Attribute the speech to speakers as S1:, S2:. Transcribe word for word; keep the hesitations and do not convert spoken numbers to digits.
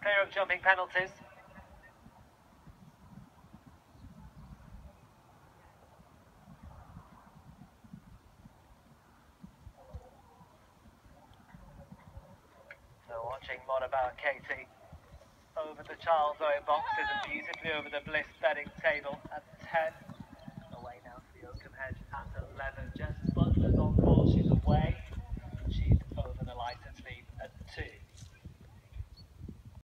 S1: Clear of jumping penalties. So watching Motabower Katie over the Charles Owen boxes and beautifully over the Bliss betting table at ten.